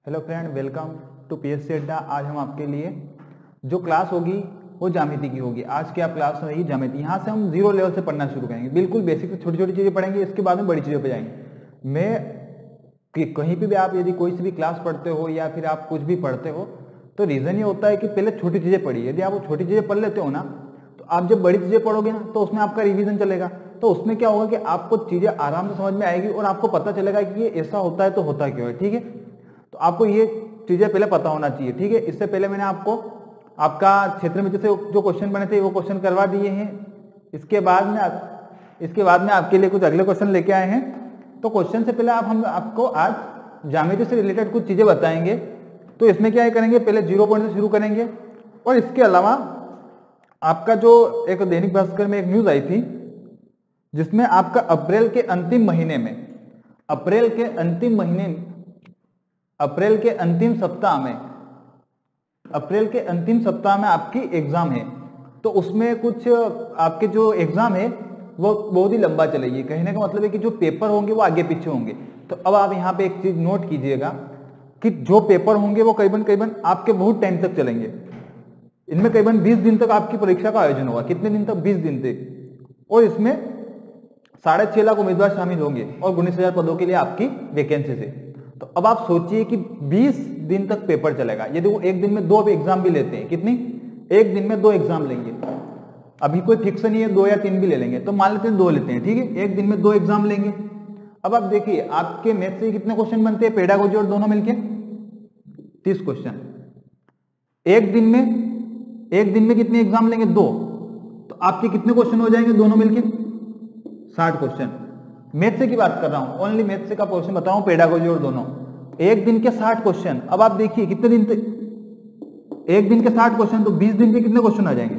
Hello friend, welcome to PSC अड्डा। आज हम आपके लिए जो क्लास होगी वो ज्यामिति की होगी। आज की आप क्लास रहेगी ज्यामिति। यहाँ से हम जीरो लेवल से पढ़ना शुरू करेंगे, बिल्कुल बेसिक से छोटी छोटी चीजें पढ़ेंगे, इसके बाद में बड़ी चीजों पे जाएंगे। मैं कहीं पे भी आप यदि कोई सी भी क्लास पढ़ते हो या फिर आप कुछ भी पढ़ते हो तो रीजन ये होता है कि पहले छोटी चीजें पढ़िए। यदि आप वो छोटी चीजें पढ़ लेते हो ना तो आप जब बड़ी चीजें पढ़ोगे ना तो उसमें आपका रिवीजन चलेगा। तो उसमें क्या होगा कि आपको चीजें आराम से समझ में आएगी और आपको पता चलेगा कि ये ऐसा होता है तो होता क्यों है। ठीक है, तो आपको ये चीजें पहले पता होना चाहिए। ठीक है, इससे पहले मैंने आपको आपका क्षेत्र में जैसे जो क्वेश्चन बने थे वो क्वेश्चन करवा दिए हैं। इसके बाद में आपके लिए कुछ अगले क्वेश्चन लेके आए हैं। तो क्वेश्चन से पहले हम आपको आज ज्यामिति से रिलेटेड कुछ चीजें बताएंगे। तो इसमें क्या करेंगे, पहले 0 पॉइंट से शुरू करेंगे। और इसके अलावा आपका जो एक दैनिक भास्कर में एक न्यूज आई थी जिसमें आपका अप्रैल के अंतिम सप्ताह में आपकी एग्जाम है। तो उसमें कुछ आपके जो एग्जाम है वो बहुत ही लंबा चलेगी। कहने का मतलब है कि जो पेपर होंगे वो आगे पीछे होंगे। तो अब आप यहाँ पे एक चीज नोट कीजिएगा कि जो पेपर होंगे वो करीबन आपके बहुत टाइम तक चलेंगे। इनमें करीबन 20 दिन तक आपकी परीक्षा का आयोजन होगा। कितने दिन तक? 20 दिन तक। और इसमें 6.5 लाख उम्मीदवार शामिल होंगे और 19,000 पदों के लिए आपकी वैकेंसी से। तो अब आप सोचिए कि 20 दिन तक पेपर चलेगा। यदि वो एक दिन में 2 एग्जाम भी लेते हैं, कितनी? एक दिन में 2 एग्जाम लेंगे। अभी कोई फिक्स नहीं है, 2 या 3 भी ले लेंगे। तो मान लेते हैं 2 लेते हैं। ठीक है, एक दिन में 2 एग्जाम लेंगे। अब आप देखिए आपके मैथ से कितने क्वेश्चन बनते हैं, पेडागोजी और दोनों मिलके 30 क्वेश्चन। एक दिन में कितने एग्जाम लेंगे? 2। तो आपके कितने क्वेश्चन हो जाएंगे दोनों मिलके? 60 क्वेश्चन। मैथ से की बात कर रहा हूं, ओनली मैथ से का क्वेश्चन बता रहा हूं, पेडागोजी और दोनों। एक दिन के 60 क्वेश्चन। अब आप देखिए कितने दिन तक, एक दिन के 60 क्वेश्चन, तो 20 दिन के कितने क्वेश्चन आ जाएंगे।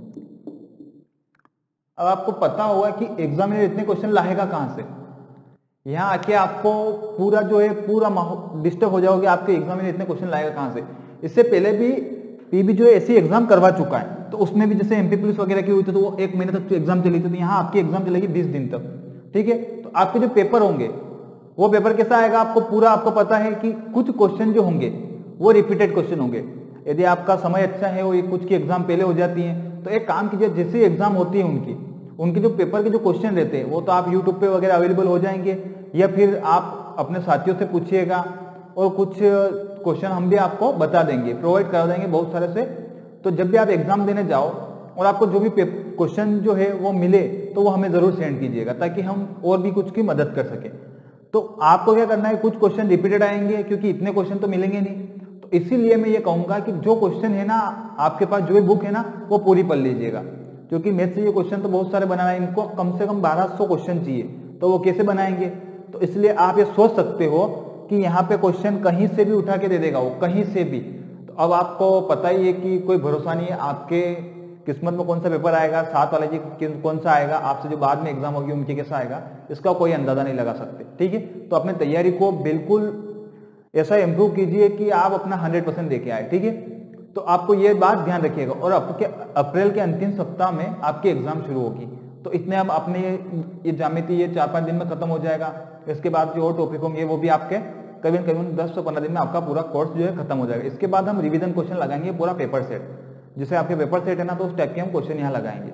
अब आपको पता होगा कि एग्जामिनर इतने क्वेश्चन लाएगा कहां से। यहां आके आपको पूरा जो है पूरा डिस्टर्ब हो जाओगे, आपके एग्जामिनर इतने क्वेश्चन लाएगा कहां से। इससे पहले भी पीबी जो है ऐसी एग्जाम करवा चुका है। तो उसमें भी जैसे एमपी पुलिस वगैरह की हुई थी तो वो 1 महीने तक एग्जाम चली थी। तो यहाँ आपकी एग्जाम चलेगी 20 दिन तक। ठीक है, तो आपके जो पेपर होंगे वो पेपर कैसा आएगा आपको पूरा आपको पता है कि कुछ क्वेश्चन जो होंगे वो रिपीटेड क्वेश्चन होंगे। यदि आपका समय अच्छा है वो कुछ की एग्जाम पहले हो जाती है तो एक काम कीजिए, जैसी एग्जाम होती है उनके जो पेपर के जो क्वेश्चन रहते हैं वो तो आप यूट्यूब पे वगैरह अवेलेबल हो जाएंगे, या फिर आप अपने साथियों से पूछिएगा और कुछ क्वेश्चन हम भी आपको बता देंगे, प्रोवाइड करा देंगे बहुत सारे से। तो जब भी आप एग्जाम देने जाओ और आपको जो भी क्वेश्चन जो है वो मिले तो वो हमें जरूर सेंड कीजिएगा ताकि हम और भी कुछ की मदद कर सके। तो आपको क्या करना है, कुछ क्वेश्चन रिपीटेड आएंगे क्योंकि इतने क्वेश्चन तो मिलेंगे नहीं। तो इसीलिए मैं ये कहूंगा कि जो क्वेश्चन है ना आपके पास, जो भी बुक है ना वो पूरी पढ़ लीजिएगा, क्योंकि मैथ से ये क्वेश्चन तो बहुत सारे बनाना है। इनको कम से कम 1200 क्वेश्चन चाहिए, तो वो कैसे बनाएंगे। तो इसलिए आप ये सोच सकते हो कि यहाँ पे क्वेश्चन कहीं से भी उठा के दे देगा वो, कहीं से भी। तो अब आपको पता ही है कि कोई भरोसा नहीं है आपके किस्मत में कौन सा पेपर आएगा, साथ वाले जी कौन सा आएगा, आपसे जो बाद में एग्जाम होगी उनके कैसा आएगा, इसका कोई अंदाजा नहीं लगा सकते। ठीक है, तो अपने तैयारी को बिल्कुल ऐसा इंप्रूव कीजिए कि आप अपना 100% देके आए। ठीक है, तो आपको ये बात ध्यान रखिएगा। और आपके अप्रैल के अंतिम सप्ताह में आपकी एग्जाम शुरू होगी। तो इतने हम अपने ये ज्यामिति ये 4-5 दिन में खत्म हो जाएगा। इसके बाद जो और टॉपिक होंगे वो भी आपके करीबन 10 से 15 दिन में आपका पूरा कोर्स जो है खत्म हो जाएगा। इसके बाद हम रिवीजन क्वेश्चन लगाएंगे, पूरा पेपर सेट, जैसे आपके पेपर सेट है ना तो उस टाइप के हम क्वेश्चन यहाँ लगाएंगे।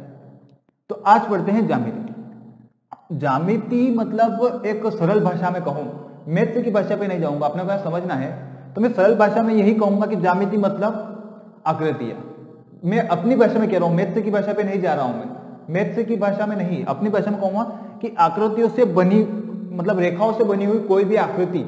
तो आज पढ़ते हैं ज्यामिति। ज्यामिति मतलब एक सरल भाषा में कहूँ, मैथ की भाषा पे नहीं जाऊंगा, अपने को समझना है तो मैं सरल भाषा में यही कहूंगा कि ज्यामिति मतलब आकृतियां। मैं अपनी भाषा में कह रहा हूँ, मैथ की भाषा पे नहीं जा रहा हूं मैं, मैथ की भाषा में नहीं, अपनी भाषा में कहूंगा कि आकृतियों से बनी, मतलब रेखाओं से बनी हुई कोई भी आकृति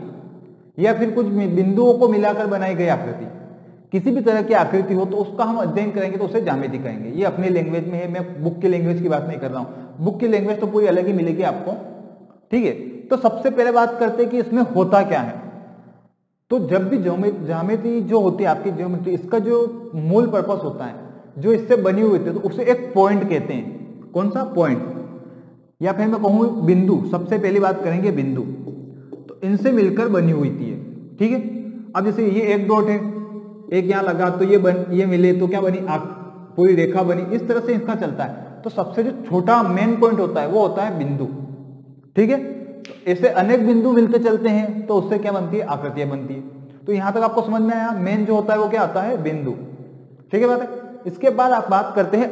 या फिर कुछ बिंदुओं को मिलाकर बनाई गई आकृति, किसी भी तरह की आकृति हो तो उसका हम अध्ययन करेंगे तो उसे ज्यामिति कहेंगे। ये अपने लैंग्वेज में है, मैं बुक की लैंग्वेज की बात नहीं कर रहा हूँ। बुक की लैंग्वेज तो पूरी अलग ही मिलेगी आपको। ठीक है, तो सबसे पहले बात करते हैं कि इसमें होता क्या है। तो जब भी ज्यामिति जो होती है आपकी ज्योमेट्री, इसका जो मूल पर्पस होता है, जो इससे बनी हुई होती है, तो उसे एक पॉइंट कहते हैं। कौन सा? पॉइंट, या फिर मैं कहूँ बिंदु। सबसे पहली बात करेंगे बिंदु। तो इनसे मिलकर बनी हुई थी। ठीक है, अब जैसे ये एक डॉट है, एक यहाँ लगा तो ये मिले तो क्या बनी? पूरी रेखा बनी। इस तरह से इसका चलता है। तो सबसे जो छोटा मेन पॉइंट होता है वो होता है बिंदु। ठीक है, तो ऐसे अनेक बिंदु मिलते चलते हैं तो उससे क्या बनती है? आकृतियां बनती है। तो यहां तक आपको समझ में आया। मेन जो होता है वो क्या आता है, बिंदु। ठीक है बात है। इसके बाद आप बात करते हैं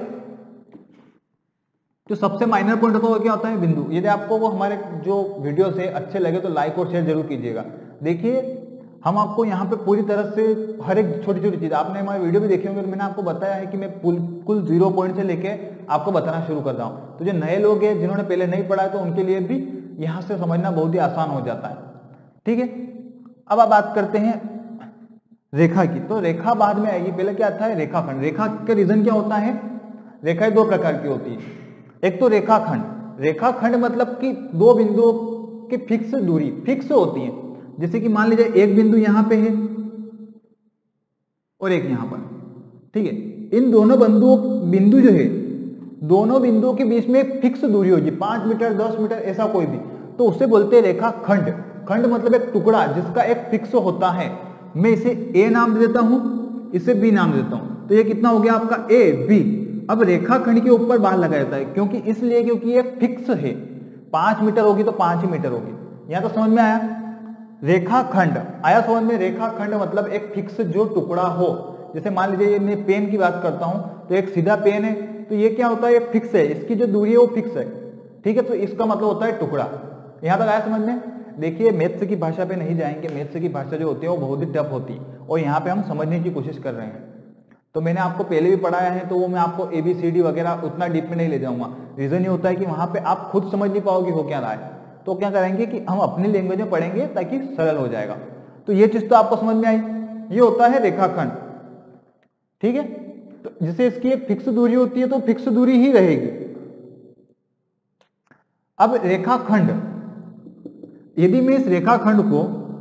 जो सबसे माइनर पॉइंट होता है वो क्या होता है, बिंदु। यदि आपको वो हमारे जो वीडियो से अच्छे लगे तो लाइक और शेयर जरूर कीजिएगा। देखिए हम आपको यहाँ पे पूरी तरह से हर एक छोटी छोटी चीज, आपने हमारे वीडियो भी देखे होंगे तो मैंने आपको बताया है कि मैं कुल 0 पॉइंट से लेके आपको बताना शुरू कर रहा हूँ। तो जो नए लोग हैं जिन्होंने पहले नहीं पढ़ा है तो उनके लिए भी यहाँ से समझना बहुत ही आसान हो जाता है। ठीक है, अब आप बात करते हैं रेखा की। तो रेखा बाद में आएगी, पहले क्या आता है, रेखाखंड। रेखा का रीजन क्या होता है, रेखाएं दो प्रकार की होती है। एक तो रेखाखंड। रेखाखंड मतलब कि दो बिंदुओं की फिक्स दूरी फिक्स होती है। जैसे कि मान लीजिए एक बिंदु यहां पे है और एक यहां पर, ठीक है। इन दोनों बिंदु जो है, दोनों बिंदुओं के बीच में एक फिक्स दूरी होगी, 5 मीटर 10 मीटर ऐसा कोई भी, तो उसे बोलते हैं रेखाखंड। खंड मतलब एक टुकड़ा जिसका एक फिक्स होता है। मैं इसे ए नाम दे देता हूं, इसे बी नाम दे देता हूं, तो ये कितना हो गया आपका ए बी। अब रेखाखंड के ऊपर बार लगाया जाता है, क्योंकि इसलिए क्योंकि ये फिक्स है, 5 मीटर होगी तो 5 ही मीटर होगी। यहां तो समझ में आया, रेखाखंड आया समझ में। रेखाखंड मतलब एक फिक्स जो टुकड़ा हो। जैसे मान लीजिए मैं पेन की बात करता हूं, तो एक सीधा पेन है, तो ये क्या होता है, ये फिक्स है, इसकी जो दूरी है वो फिक्स है। ठीक है, तो इसका मतलब होता है टुकड़ा। यहां तक आया समझ में। देखिए मैथ्स की भाषा पे नहीं जाएंगे, मैथ्स की भाषा जो होती है वो बहुत ही टफ होती है, और यहाँ पे हम समझने की कोशिश कर रहे हैं। तो मैंने आपको पहले भी पढ़ाया है, तो वो मैं आपको ABCD वगैरह उतना डीप में नहीं ले जाऊंगा। रीजन ये होता है कि वहां पे आप खुद समझ नहीं पाओगे हो क्या रहा है। तो क्या करेंगे कि हम अपनी लैंग्वेज में पढ़ेंगे ताकि सरल हो जाएगा। तो ये चीज तो आपको समझ में आई, ये होता है रेखाखंड। ठीक है, तो जैसे इसकी एक फिक्स दूरी होती है तो फिक्स दूरी ही रहेगी। अब रेखाखंड, यदि मैं इस रेखाखंड को,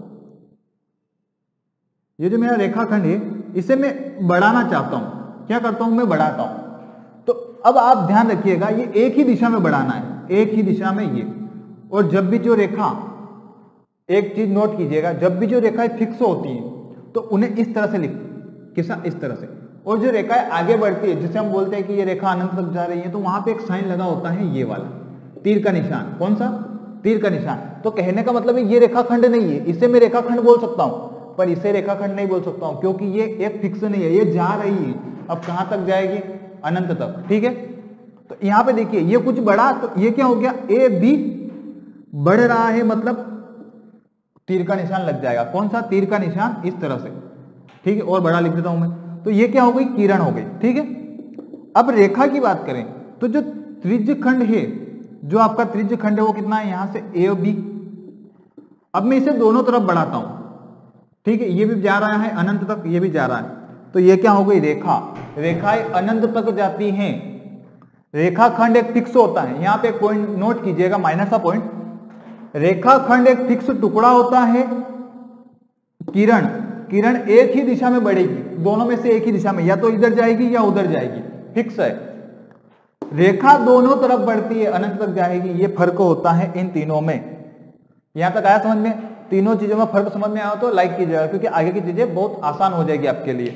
ये जो मेरा रेखाखंड है इसे मैं बढ़ाना चाहता हूं, क्या करता हूं, मैं बढ़ाता हूं। तो अब आप ध्यान रखिएगा, ये एक ही दिशा में बढ़ाना है, एक ही दिशा में ये। और जब भी जो रेखा, एक चीज नोट कीजिएगा, जब भी जो रेखाएं फिक्स होती हैं तो उन्हें इस तरह से किसा इस तरह से। और जो रेखाएं आगे बढ़ती है, जिसे हम बोलते हैं कि ये रेखा अनंत तक जा रही है, तो वहां पे एक साइन लगा होता है, ये वाला तीर का निशान। कौन सा, तीर का निशान। तो कहने का मतलब है ये रेखाखंड नहीं है, इसे मैं रेखाखंड बोल सकता हूं, पर इसे रेखाखंड नहीं बोल सकता हूं, क्योंकि ये एक फिक्स नहीं है, ये जा रही है। अब कहां तक जाएगी, अनंत तक। ठीक है, तो यहां पे देखिए ये कुछ बढ़ा, तो ये क्या हो गया, ए बी बढ़ रहा है, मतलब तीर का निशान लग जाएगा। कौन सा, तीर का निशान, इस तरह से। ठीक है, और बड़ा लिख देता हूं मैं, तो ये क्या हो गई, किरण हो गई। ठीक है, अब रेखा की बात करें तो जो त्रिज्यखंड है, जो आपका त्रिज्यखंड है वो कितना है, यहां से ए और बी। अब मैं इसे दोनों तरफ बढ़ाता हूं। ठीक है, ये भी जा रहा है अनंत तक, ये भी जा रहा है, तो ये क्या हो गई, रेखा। रेखाएं अनंत तक जाती हैं। रेखाखंड एक फिक्स होता है, यहां पे एक पॉइंट नोट कीजिएगा, माइनस का पॉइंट। रेखाखंड एक फिक्स टुकड़ा होता है। किरण, किरण एक ही दिशा में बढ़ेगी, दोनों में से एक ही दिशा में, या तो इधर जाएगी या उधर जाएगी, फिक्स है। रेखा दोनों तरफ बढ़ती है, अनंत तक जाएगी, ये फर्क होता है इन तीनों में। यहां तक आया समझ में, तीनों चीजों में फर्क समझ में आया तो लाइक कीजिएगा, क्योंकि आगे की चीजें बहुत आसान हो जाएगी आपके लिए।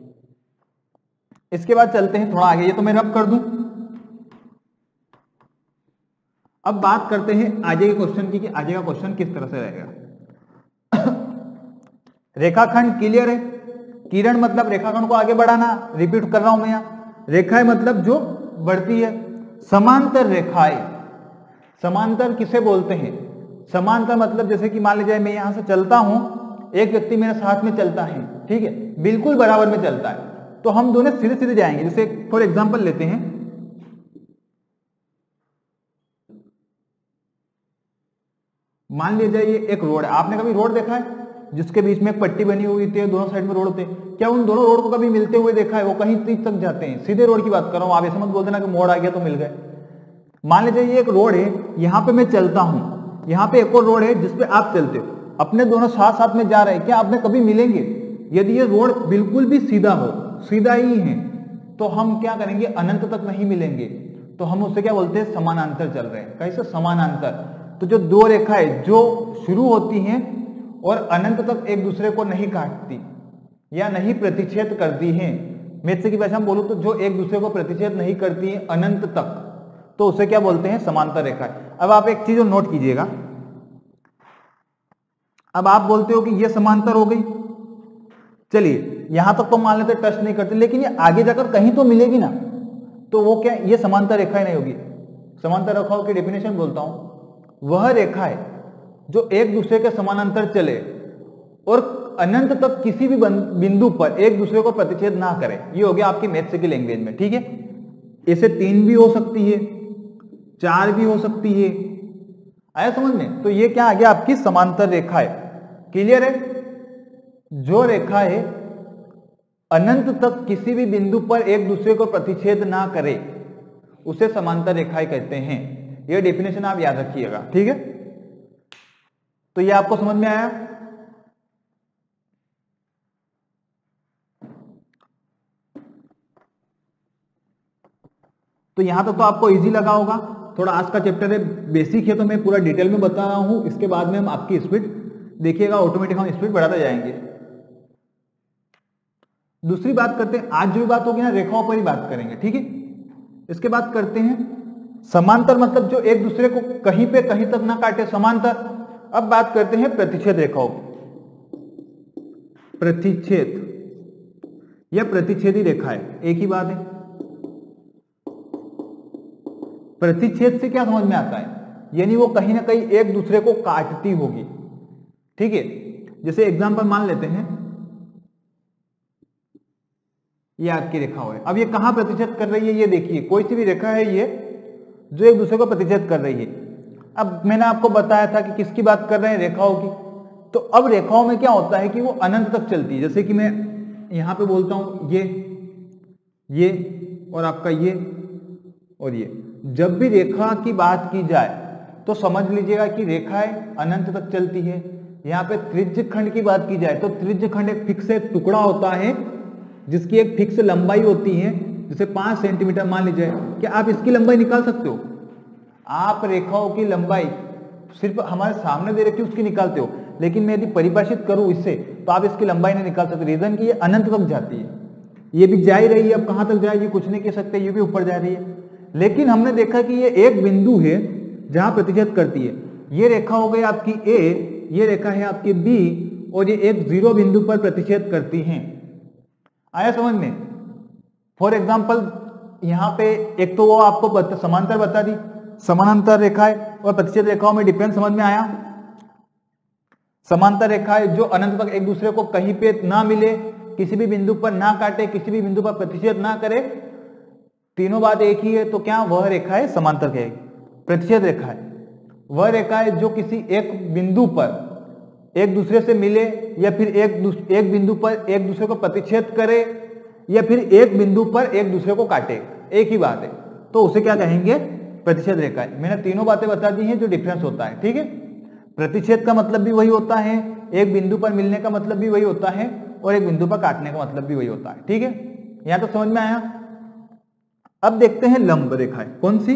इसके बाद चलते हैं थोड़ा आगे, ये तो मैं रब कर दूं। अब बात करते हैं आगे के क्वेश्चन की, कि आगे का क्वेश्चन किस तरह से रहेगा। रेखाखंड क्लियर है। किरण मतलब रेखाखंड को आगे बढ़ाना, रिपीट कर रहा हूं मैं यहां। रेखाएं मतलब जो बढ़ती है। समांतर रेखाएं, समांतर किसे बोलते हैं, समांतर मतलब जैसे कि मान लीजिए मैं यहां से चलता हूं, एक व्यक्ति मेरे साथ में चलता है, ठीक है, बिल्कुल बराबर में चलता है, तो हम दोनों सीधे सीधे जाएंगे। जैसे फॉर एग्जांपल लेते हैं, मान लीजिए ये एक रोड है। आपने कभी रोड देखा है जिसके बीच में एक पट्टी बनी हुई थी, दोनों साइड में रोड होते हैं? क्या उन दोनों रोड को कभी मिलते हुए देखा है? वो कहीं तीर तक जाते हैं। सीधे रोड की बात कर रहा हूं, आप ऐसे मत बोल देना कि मोड़ आ गया तो मिल गए। मान लीजिए ये एक रोड है, यहां पे मैं चलता हूं, यहां पे एक और रोड है जिसपे आप चलते हो, अपने दोनों साथ साथ में जा रहे हैं, क्या आपने कभी मिलेंगे? यदि ये रोड बिल्कुल भी सीधा हो, सीधा ही है, तो हम क्या करेंगे, अनंत तक नहीं मिलेंगे, तो हम उससे क्या बोलते हैं, समानांतर चल रहे हैं। कैसे समानांतर? तो जो दो रेखाएं जो शुरू होती हैं और अनंत तक एक दूसरे को नहीं काटती या नहीं प्रतिच्छेद करती हैं, मैथ्स की भाषा में बोलूं तो जो एक दूसरे को प्रतिच्छेद नहीं करती हैं अनंत तक, तो उसे क्या बोलते हैं, समांतर रेखाएं। अब आप एक चीज नोट कीजिएगा, अब आप बोलते हो कि ये समांतर हो गई, चलिए यहां तक तो मान लेते टच नहीं करते, लेकिन ये आगे जाकर कहीं तो मिलेगी ना, तो वो क्या, ये समांतर रेखा ही नहीं होगी। समांतर रेखाओं की डेफिनेशन बोलता हूं, वह रेखा है जो एक दूसरे के समानांतर चले और अनंत तक किसी भी बिंदु पर एक दूसरे को प्रतिच्छेद ना करे। ये हो गया आपकी मैथ्स की लैंग्वेज में, ठीक है। इसे 3 भी हो सकती है, 4 भी हो सकती है, आया समझ में। तो ये क्या आ गया, आपकी समांतर रेखा है। क्लियर है। जो रेखा है अनंत तक किसी भी बिंदु पर एक दूसरे को प्रतिच्छेद ना करे उसे समांतर रेखाएं कहते हैं। यह डेफिनेशन आप याद रखिएगा, ठीक है। तो ये आपको समझ में आया। तो यहां तक तो आपको इजी लगा होगा। थोड़ा आज का चैप्टर है, बेसिक है, तो मैं पूरा डिटेल में बता रहा हूं। इसके बाद में हम आपकी स्पीड देखिएगा, ऑटोमेटिक हम स्पीड बढ़ाते जाएंगे। दूसरी बात करते हैं, आज जो भी बात होगी ना रेखाओं पर ही बात करेंगे, ठीक है। इसके बाद करते हैं समांतर, मतलब जो एक दूसरे को कहीं पे कहीं तक ना काटे, समांतर। अब बात करते हैं प्रतिच्छेद रेखाओं की। प्रतिच्छेद या प्रतिच्छेदी रेखा है, एक ही बात है। प्रतिच्छेद से क्या समझ में आता है, यानी वो कहीं ना कहीं एक दूसरे को काटती होगी, ठीक है। जैसे एग्जांपल मान लेते हैं, ये आपकी रेखा हो है। अब ये कहां प्रतिच्छेद कर रही है, ये देखिए, कोई सी भी रेखा है ये जो एक दूसरे को प्रतिच्छेद कर रही है। अब मैंने आपको बताया था कि किसकी बात कर रहे हैं, रेखाओं की। तो अब रेखाओं में क्या होता है कि वो अनंत तक चलती है। जैसे कि मैं यहां पे बोलता हूं ये और आपका ये और ये, जब भी रेखा की बात की जाए तो समझ लीजिएगा कि रेखाएं अनंत तक चलती है। यहाँ पे त्रिज्य खंड की बात की जाए तो त्रिज्य खंड एक फिक्स एक टुकड़ा होता है जिसकी एक फिक्स लंबाई होती है। जैसे 5 सेंटीमीटर मान लीजिए, क्या आप इसकी लंबाई निकाल सकते हो? आप रेखाओं की लंबाई सिर्फ हमारे सामने दे रखी उसकी निकालते हो, लेकिन मैं यदि परिभाषित करूं इससे तो आप इसकी लंबाई नहीं निकाल सकते। रीजन कि ये अनंत तक जाती है, ये भी जा ही रही है। अब कहां तक जाएगी कुछ नहीं कह सकते, ये भी ऊपर जा रही है। लेकिन हमने देखा कि ये एक बिंदु है जहां प्रतिच्छेद करती है। ये रेखा हो गई आपकी ए, ये रेखा है आपकी बी, और ये एक 0 बिंदु पर प्रतिच्छेद करती हैं। आया समझ में। फॉर एग्जाम्पल यहां पे एक तो वो आपको समांतर बता दी, समानांतर रेखाएं और प्रतिच्छेद रेखाओं में डिफरेंस समझ में आया। समांतर रेखाएं जो अनंत तक एक दूसरे को कहीं पे ना मिले, किसी भी बिंदु पर ना काटे, किसी भी बिंदु पर प्रतिच्छेद ना करे, तीनों बात एक ही है। तो क्या वह रेखा है समांतर कहेगी। प्रतिच्छेद रेखा है वह रेखा है जो किसी एक बिंदु पर एक दूसरे से मिले, या फिर एक बिंदु पर एक दूसरे को प्रतिच्छेद करे, या फिर एक बिंदु पर एक दूसरे को काटे, एक ही बात है। तो उसे क्या कहेंगे, प्रतिच्छेद रेखा है। मैंने तीनों बातें बता दी हैं जो डिफरेंस होता है, ठीक है। प्रतिच्छेद का मतलब भी वही होता है, एक बिंदु पर मिलने का मतलब भी वही होता है, और एक बिंदु पर काटने का मतलब भी वही होता है, ठीक है। यहां तो समझ में आया। अब देखते हैं लंब रेखाएं कौन सी।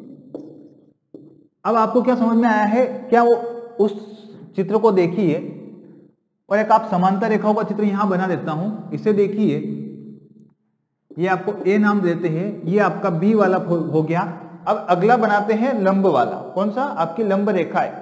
अब आपको क्या समझ में आया है, क्या वो उस चित्र को देखिए, और एक आप समांतर रेखाओं का चित्र यहां बना देता हूं, इसे देखिए। ये आपको ए नाम देते हैं, ये आपका बी वाला हो गया। अब अगला बनाते हैं लंब वाला, कौन सा, आपकी लंब रेखा है।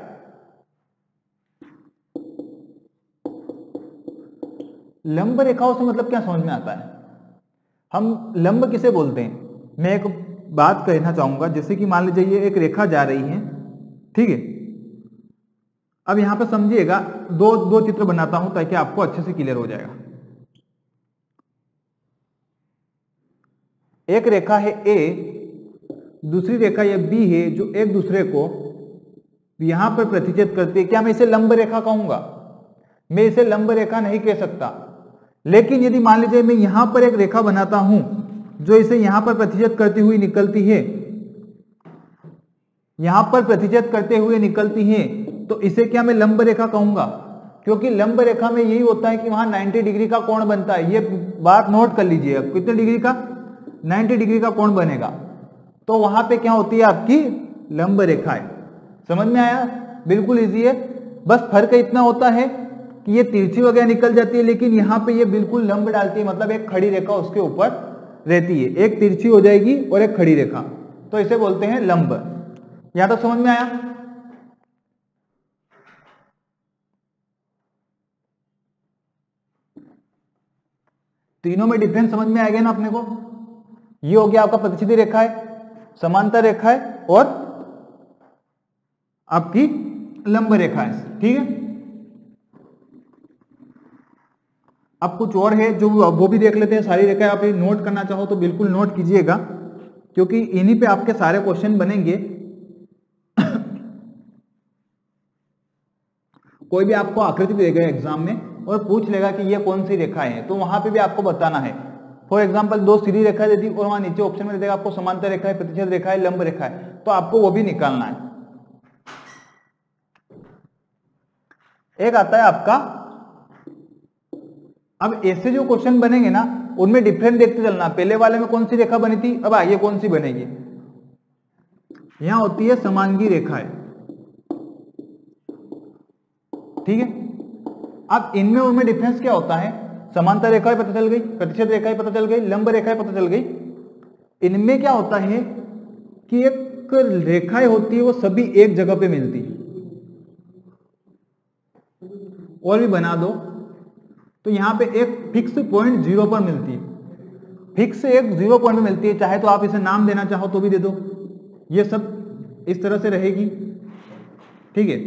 लंब रेखाओं से मतलब क्या समझ में आता है, हम लंब किसे बोलते हैं। मैं एक बात कहना चाहूंगा, जैसे कि मान लीजिए ये एक रेखा जा रही है, ठीक है। अब यहां पर समझिएगा, दो चित्र बनाता हूं ताकि आपको अच्छे से क्लियर हो जाएगा। एक रेखा है ए, दूसरी रेखा ये बी है, जो एक दूसरे को यहां पर प्रतिच्छेद करती है। क्या मैं इसे लंब रेखा कहूंगा? मैं इसे लंब रेखा नहीं कह सकता। लेकिन यदि मान लीजिए मैं यहां पर एक रेखा बनाता हूं जो इसे यहां पर प्रतिच्छेद करती हुई निकलती है, यहां पर प्रतिच्छेद करते हुए निकलती है, तो इसे क्या मैं लंब रेखा कहूंगा? क्योंकि लंब रेखा में यही होता है कि वहां 90 डिग्री का कोण बनता है। ये बात नोट कर लीजिए, कितने डिग्री का, 90 डिग्री का कोण बनेगा। तो वहां पे क्या होती है, आपकी लंब रेखा है। समझ में आया, बिल्कुल इजी है। बस फर्क इतना होता है कि ये तिरछी वगैरह निकल जाती है, लेकिन यहां पे ये बिल्कुल लंब डालती है, मतलब एक खड़ी रेखा उसके ऊपर रहती है। एक तिरछी हो जाएगी और एक खड़ी रेखा, तो इसे बोलते हैं लंब। यहां तक समझ में आया। तीनों में डिफरेंस समझ में आ गया ना अपने को। ये हो गया आपका प्रतिच्छेदी रेखा है, समांतर रेखा है और आपकी लंब रेखा है, ठीक है। अब कुछ और है जो वो भी देख लेते हैं। सारी रेखाएं आप नोट करना चाहो तो बिल्कुल नोट कीजिएगा, क्योंकि इन्हीं पे आपके सारे क्वेश्चन बनेंगे। कोई भी आपको आकृति देगा एग्जाम में और पूछ लेगा कि ये कौन सी रेखा है, तो वहां पे भी आपको बताना है। फॉर एग्जांपल 2 सीधी रेखा दे दी और वहां नीचे ऑप्शन में देगा आपको समांतर रेखा है, प्रतिच्छेद रेखा है, लंब रेखा है, तो आपको वो भी निकालना है। एक आता है आपका, अब ऐसे जो क्वेश्चन बनेंगे ना उनमें डिफरेंट देखते चलना। पहले वाले में कौन सी रेखा बनी थी, अब आइए कौन सी बनेगी। यहां होती है समांगी रेखाएं, ठीक है। अब इनमें उनमें डिफरेंस क्या होता है, समांतर रेखाएं पता चल गई, प्रतिच्छेद रेखाएं पता चल गई, लंब रेखाएं पता चल गई। इनमें क्या होता है कि एक रेखाएं होती है वो सभी एक जगह पे मिलती है। और भी बना दो तो यहां पे एक फिक्स पॉइंट 0 पर मिलती है, फिक्स एक 0 पॉइंट में मिलती है। चाहे तो आप इसे नाम देना चाहो तो भी दे दो, ये सब इस तरह से रहेगी, ठीक है।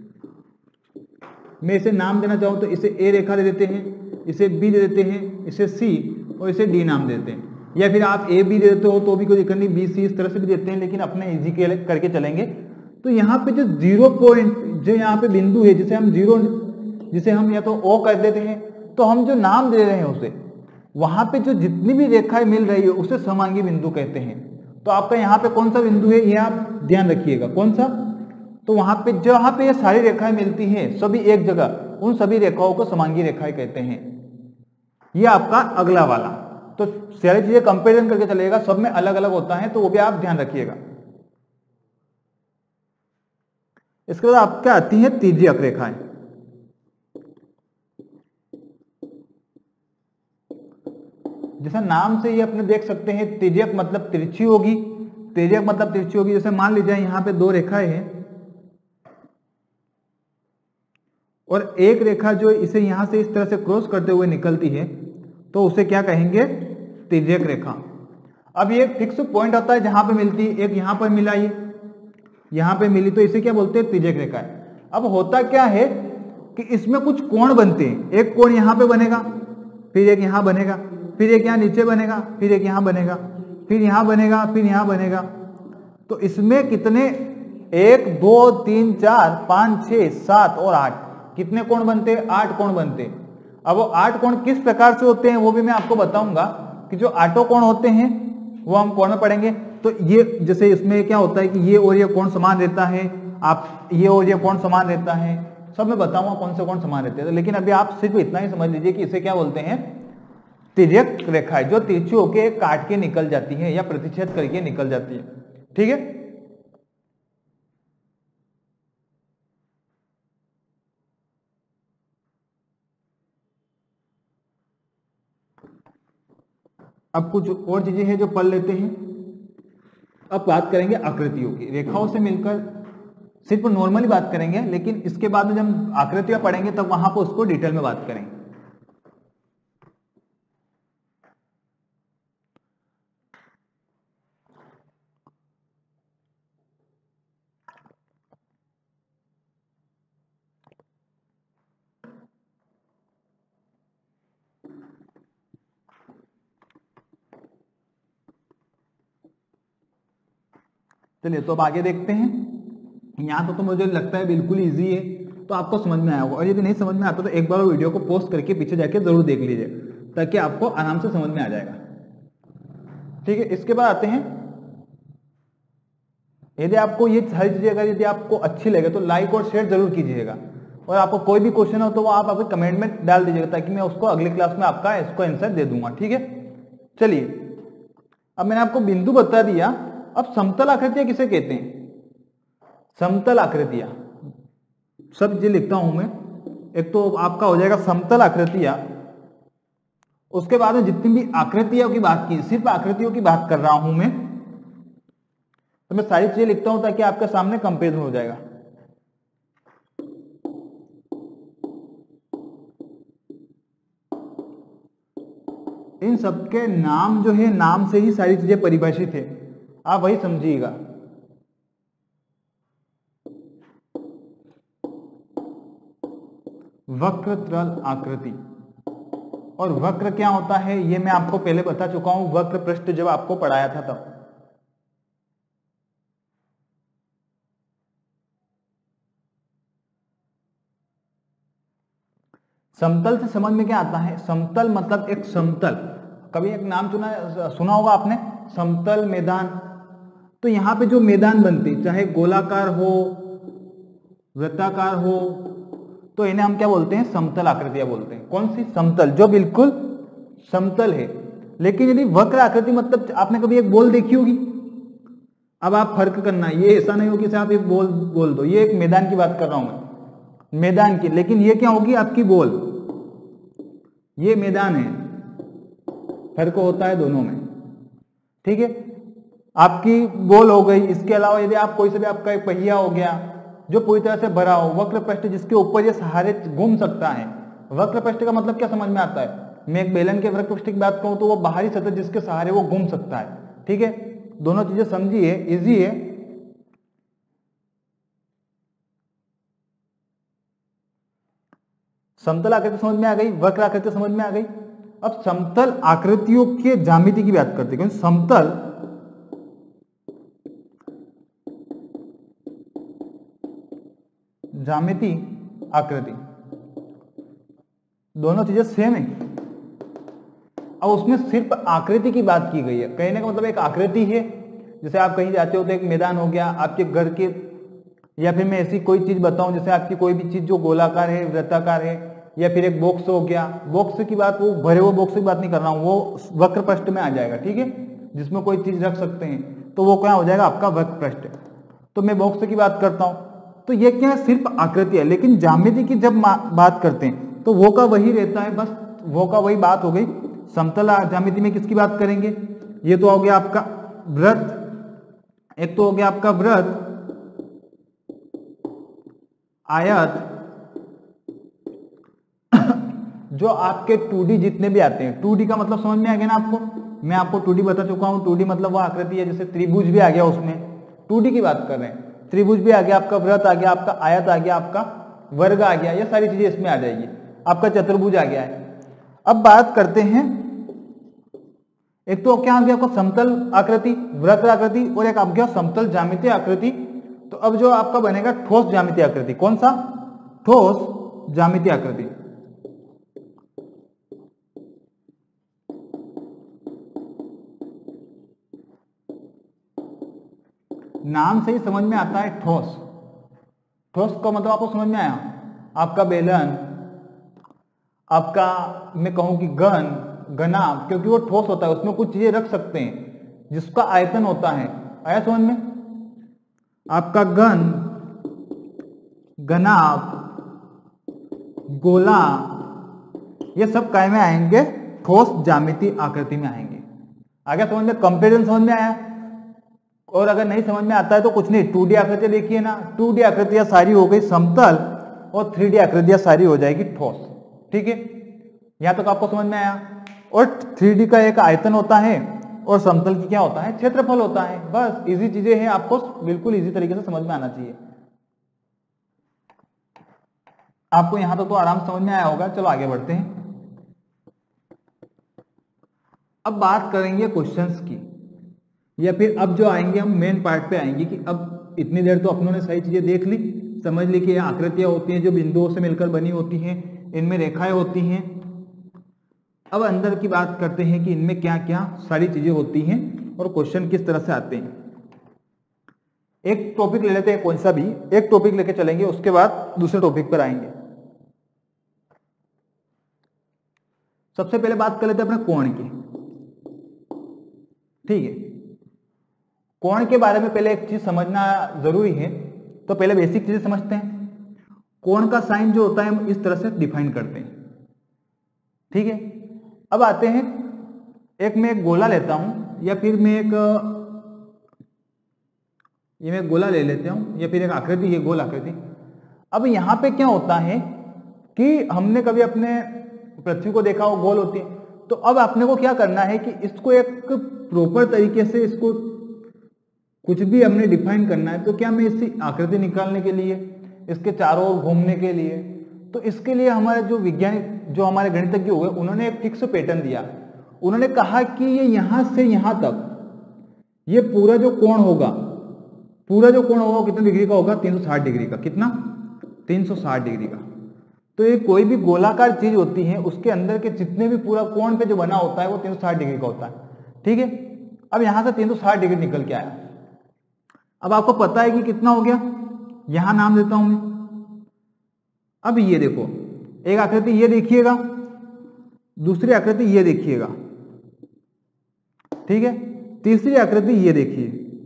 मैं इसे नाम देना चाहूं तो इसे ए रेखा दे देते हैं, इसे बी दे देते हैं, इसे सी और इसे डी नाम देते हैं। या फिर आप ए बी दे देते हो तो भी कोई दिक्कत नहीं, बी सी इस तरह से भी देते हैं, लेकिन अपने इजी के करके चलेंगे। तो यहाँ पे जो 0 पॉइंट, जो यहाँ पे बिंदु है जिसे हम 0, जिसे हम या तो ओ कर देते हैं, तो हम जो नाम दे रहे हैं उसे, वहां पे जो जितनी भी रेखाएं मिल रही है उसे समांगी बिंदु कहते हैं। तो आपका यहाँ पे कौन सा बिंदु है ये आप ध्यान रखिएगा, कौन सा। तो वहां पे जहां पे ये सारी रेखाएं मिलती हैं सभी एक जगह, उन सभी रेखाओं को समांगी रेखाएं कहते हैं। ये आपका अगला वाला। तो सारी चीजें कंपेरिजन करके चलेगा, सब में अलग अलग होता है, तो वो भी आप ध्यान रखिएगा। इसके बाद आपके आती है तिर्यक रेखाएं। जैसा नाम से ही अपने देख सकते हैं, तिर्यक मतलब तिरछी होगी, तिर्यक मतलब तिरछी होगी। जैसे मान लीजिए यहाँ पे 2 रेखाएं हैं और एक रेखा जो इसे यहां से इस तरह से क्रॉस करते हुए निकलती है, तो उसे क्या कहेंगे, तिर्यक रेखा। अब ये फिक्स पॉइंट होता है जहां पे मिलती है, एक यहां पर मिला, ये यहां पे मिली, तो इसे क्या बोलते हैं, तिर्यक रेखा है। अब होता क्या है कि इसमें कुछ कोण बनते हैं, एक कोण यहां पे बनेगा, फिर एक यहां बनेगा, फिर एक यहां नीचे बनेगा, फिर एक यहां बनेगा, फिर यहां बनेगा, फिर यहां बनेगा। तो इसमें कितने, 1 2 3 4 5 6 7 और 8, कितने कोण बनते हैं, 8 कोण बनते हैं। अब वो 8 कोण किस प्रकार से होते हैं वो भी मैं आपको बताऊंगा, कि जो 8 कोण होते हैं वो हम कोण में पढ़ेंगे। तो ये जैसे इसमें क्या होता है कि ये और ये कोण समान रहता है, आप ये और ये कोण समान रहता है, सब मैं बताऊंगा कौन से कोण समान रहते हैं। लेकिन अभी आप सिर्फ इतना ही समझ लीजिए कि इसे क्या बोलते हैं, तिर्यक रेखाएं, जो तिरछी होके काट के निकल जाती है या प्रतिच्छेद करके निकल जाती है, ठीक है। अब कुछ और चीजें हैं जो पढ़ लेते हैं। अब बात करेंगे आकृतियों की, रेखाओं से मिलकर सिर्फ नॉर्मली बात करेंगे, लेकिन इसके बाद में जब हम आकृतियां पढ़ेंगे तब वहां पर उसको डिटेल में बात करेंगे। चलिए तो अब आगे देखते हैं। यहाँ तो मुझे लगता है बिल्कुल इजी है, तो आपको समझ में आया होगा। और यदि नहीं समझ में आता तो एक बार वीडियो को पॉज करके पीछे जाके जरूर देख लीजिए, ताकि आपको आराम से समझ में आ जाएगा, ठीक है। इसके बाद आते हैं, यदि आपको ये सारी चीजें अगर यदि आपको अच्छी लगे तो लाइक और शेयर जरूर कीजिएगा। और आपको कोई भी क्वेश्चन हो तो वो आप अपने कमेंट में डाल दीजिएगा, ताकि मैं उसको अगली क्लास में आपका इसको आंसर दे दूंगा, ठीक है। चलिए, अब मैंने आपको बिंदु बता दिया। अब समतल आकृतियां किसे कहते हैं, समतल आकृतियां सब ये लिखता हूं मैं। एक तो आपका हो जाएगा समतल आकृतियां, उसके बाद में जितनी भी आकृतियों की बात की, सिर्फ आकृतियों की बात कर रहा हूं मैं, तो मैं सारी चीजें लिखता हूं ताकि आपके सामने कंपेरिजन हो जाएगा। इन सबके नाम जो है, नाम से ही सारी चीजें परिभाषित है, आप वही समझिएगा। वक्रतल आकृति, और वक्र क्या होता है ये मैं आपको पहले बता चुका हूं, वक्र पृष्ठ जब आपको पढ़ाया था तब। समतल से समझ में क्या आता है? समतल मतलब एक समतल, कभी एक नाम सुना होगा आपने, समतल मैदान। तो यहाँ पे जो मैदान बनते, चाहे गोलाकार हो, वृत्ताकार हो, तो इन्हें हम क्या बोलते हैं? समतल आकृतियां बोलते हैं। कौन सी? समतल, जो बिल्कुल समतल है। लेकिन यदि वक्र आकृति मतलब आपने कभी एक बॉल देखी होगी, अब आप फर्क करना, ये ऐसा नहीं हो कि आप एक बॉल बोल दो, ये एक मैदान की बात कर रहा हूं मैं, मैदान की, लेकिन ये क्या होगी? आपकी बॉल, ये मैदान है, फर्क होता है दोनों में, ठीक है। आपकी बॉल हो गई, इसके अलावा यदि आप कोई से भी, आपका एक पहिया हो गया जो पूरी तरह से भरा हो, वक्र पृष्ठ जिसके ऊपर ये सहारे घूम सकता है। वक्र पृष्ठ का मतलब क्या समझ में आता है? मैं एक बेलन के वक्र पृष्ठ की बात कहूं तो वो बाहरी सतह जिसके सहारे वो घूम सकता है, ठीक है। दोनों चीजें समझिए, इजी है। समतल आकृति समझ में आ गई, वक्र आकृति समझ में आ गई। अब समतल आकृतियों के ज्यामिति की बात करते हैं, क्योंकि समतल ज्यामिति आकृति दोनों चीजें सेम है। अब उसमें सिर्फ आकृति की बात की गई है। कहने का मतलब एक आकृति है, जैसे आप कहीं जाते हो तो एक मैदान हो गया आपके घर के, या फिर मैं ऐसी कोई चीज बताऊं जैसे आपकी कोई भी चीज जो गोलाकार है, वृत्ताकार है, या फिर एक बॉक्स हो गया। बॉक्स की बात, वो भरे हुए बॉक्स की बात नहीं कर रहा हूं, वो वक्र पृष्ठ में आ जाएगा, ठीक है, जिसमें कोई चीज रख सकते हैं, तो वो क्या हो जाएगा? आपका वक्र पृष्ठ। तो मैं बॉक्स की बात करता हूं, तो ये क्या है? सिर्फ आकृति है। लेकिन ज्यामिति की जब बात करते हैं तो वो का वही रहता है, बस वो का वही बात हो गई। समतल ज्यामिति में किसकी बात करेंगे? ये तो हो गया आपका वृत्त, एक तो हो गया आपका वृत्त, आयत, जो आपके 2D जितने भी आते हैं। 2D का मतलब समझ में आ गया ना आपको? मैं आपको 2D बता चुका हूं। 2D मतलब वो आकृति है, जैसे त्रिभुज भी आ गया, उसमें 2D की बात कर रहे हैं। त्रिभुज भी आ गया, आपका वृत्त आ गया, आपका आयत आ गया, आपका वर्ग आ गया, ये सारी चीजें इसमें आ जाएगी। आपका चतुर्भुज आ गया है। अब बात करते हैं, एक तो क्या आ गया आपका? समतल आकृति, वक्र आकृति, और एक आ गया समतल ज्यामितीय आकृति। तो अब जो आपका बनेगा ठोस ज्यामितीय आकृति, कौन सा? ठोस ज्यामितीय आकृति। नाम से ही समझ में आता है ठोस। ठोस का मतलब आपको समझ में आया? आपका बेलन, आपका मैं कहूं कि घना, क्योंकि वो ठोस होता है, उसमें कुछ चीजें रख सकते हैं जिसका आयतन होता है। आया समझ में? आपका घनाभ, गोला, ये सब काय में आएंगे? ठोस ज्यामितीय आकृति में आएंगे। आगे समझ में? कंपेरिजन समझ में आया? और अगर नहीं समझ में आता है तो कुछ नहीं, 2D आकृतियां देखिए ना, 2D आकृतियां सारी हो गई समतल, और 3D आकृतियां सारी हो जाएगी ठोस, ठीक है। यहां तक आपको समझ में आया? और 3D का एक आयतन होता है, और समतल की क्या होता है? क्षेत्रफल होता है। बस इजी चीजें हैं, आपको बिल्कुल इजी तरीके से समझ में आना चाहिए। आपको यहां तक तो आराम समझ में आया होगा। चलो आगे बढ़ते हैं। अब बात करेंगे क्वेश्चंस की, या फिर अब जो आएंगे हम मेन पार्ट पे आएंगे कि अब इतनी देर तो अपनों ने सही चीजें देख ली, समझ ली कि ये आकृतियां होती हैं जो बिंदुओं से मिलकर बनी होती हैं, इनमें रेखाएं होती हैं। अब अंदर की बात करते हैं कि इनमें क्या क्या सारी चीजें होती हैं और क्वेश्चन किस तरह से आते हैं। एक टॉपिक ले लेते हैं, कौन सा भी एक टॉपिक लेके चलेंगे, उसके बाद दूसरे टॉपिक पर आएंगे। सबसे पहले बात कर लेते हैं अपने कोण की, ठीक है। कोण के बारे में पहले एक चीज समझना जरूरी है, तो पहले बेसिक चीजें समझते हैं। कोण का साइन जो होता है हम इस तरह से डिफाइन करते हैं, ठीक है। अब आते हैं, एक मैं एक गोला लेता हूं, या फिर मैं एक ये मैं गोला ले लेता हूं, या फिर एक आकृति है गोल आकृति। अब यहां पे क्या होता है कि हमने कभी अपने पृथ्वी को देखा हो, गोल होती है, तो अब आपने को क्या करना है कि इसको एक प्रॉपर तरीके से इसको कुछ भी हमने डिफाइन करना है। तो क्या मैं इसकी आकृति निकालने के लिए, इसके चारों ओर घूमने के लिए, तो इसके लिए हमारे जो वैज्ञानिक, जो हमारे गणितज्ञ हुए, उन्होंने एक फिक्स पैटर्न दिया। उन्होंने कहा कि ये यहां से यहां तक ये पूरा जो कोण होगा, पूरा जो कोण होगा कितने डिग्री का होगा? 360 डिग्री का। कितना? 360 डिग्री का। तो ये कोई भी गोलाकार चीज होती है उसके अंदर के जितने भी पूरा कोण पे जो बना होता है वो 360 डिग्री का होता है। ठीक है, अब यहां से 360 डिग्री निकल के आया। अब आपको पता है कि कितना हो गया, यहां नाम देता हूं मैं। अब ये देखो, एक आकृति ये देखिएगा, दूसरी आकृति ये देखिएगा, ठीक है, तीसरी आकृति ये देखिए।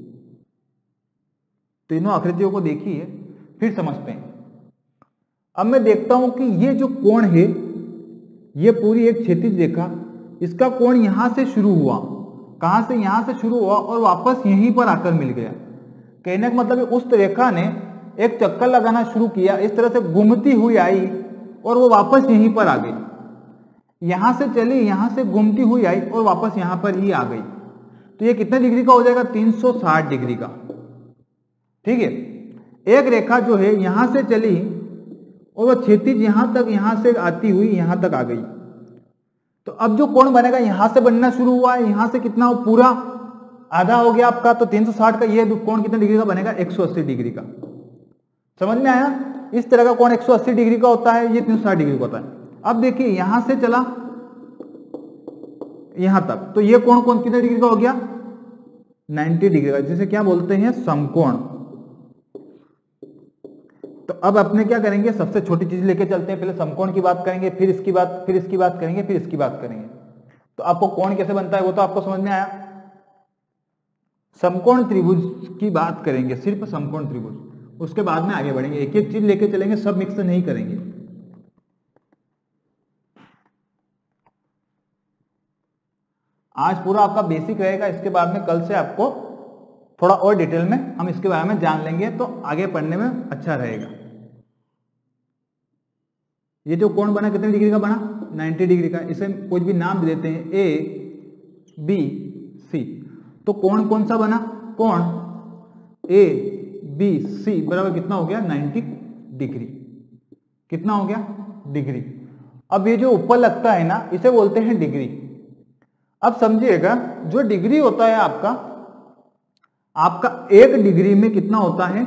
तीनों आकृतियों को देखिए, फिर समझते हैं। अब मैं देखता हूं कि ये जो कोण है, ये पूरी एक क्षैतिज रेखा, इसका कोण यहां से शुरू हुआ। कहां से? यहां से शुरू हुआ और वापस यहीं पर आकर मिल गया। कहने का मतलब है उस रेखा ने एक चक्कर लगाना शुरू किया, इस तरह से घूमती हुई आई और वो वापस यहीं पर आ गई। यहां से चली, यहां से घूमती हुई आई और वापस यहां पर ही आ गई। तो ये कितने डिग्री का हो जाएगा? 360 डिग्री का। ठीक है, एक रेखा जो है यहां से चली और वो क्षैतिज यहां तक, यहां से आती हुई यहां तक आ गई। तो अब जो कोण बनेगा यहां से बनना शुरू हुआ है, यहां से कितना हो? पूरा आधा हो गया आपका। तो 360 का ये कोण कितने डिग्री का बनेगा? 180 डिग्री का। समझ में आया? इस तरह का कोण 180 डिग्री का होता है, ये 360 डिग्री का होता है। अब देखिए यहां से चला यहां तक, तो ये कोण कितने डिग्री का हो गया? 90 डिग्री का, जिसे क्या बोलते हैं? समकोण। तो अब अपने क्या करेंगे? सबसे छोटी चीज लेके चलते हैं। पहले समकोण की बात करेंगे, फिर इसकी बात, फिर इसकी बात करेंगे, फिर इसकी बात करेंगे। तो आपको कोण कैसे बनता है वो तो आपको समझ में आया। समकोण त्रिभुज की बात करेंगे, सिर्फ समकोण त्रिभुज, उसके बाद में आगे बढ़ेंगे। एक एक चीज लेके चलेंगे, सब मिक्स नहीं करेंगे। आज पूरा आपका बेसिक रहेगा, इसके बाद में कल से आपको थोड़ा और डिटेल में हम इसके बारे में जान लेंगे, तो आगे पढ़ने में अच्छा रहेगा। ये जो कोण बना कितने डिग्री का बना? 90 डिग्री का। इसे कुछ भी नाम दे देते हैं, ए बी सी। तो कोण कौन सा बना? कोण ए बी सी बराबर कितना हो गया? 90 डिग्री। कितना हो गया? डिग्री। अब ये जो ऊपर लगता है ना, इसे बोलते हैं डिग्री। अब समझिएगा, जो डिग्री होता है आपका 1 डिग्री में कितना होता है?